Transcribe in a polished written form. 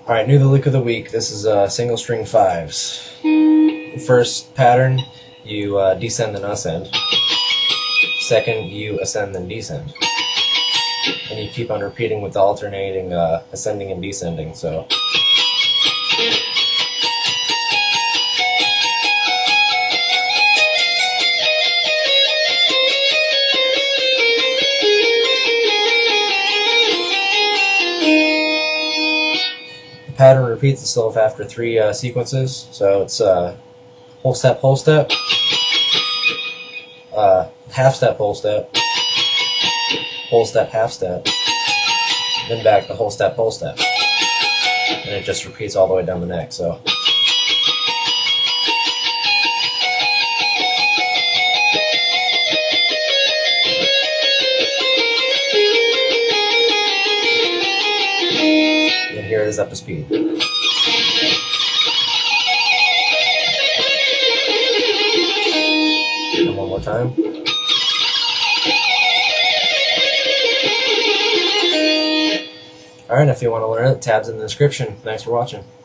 Alright, new the lick of the week. This is single string fives. First pattern, you descend then ascend. Second, you ascend then descend. And you keep on repeating with the alternating ascending and descending. So. The pattern repeats itself after 3 sequences, so it's whole step, half step, whole step, half step, then back to whole step, and it just repeats all the way down the neck. So. And here it is up to speed. And one more time. Alright, if you want to learn it, tabs in the description. Thanks for watching.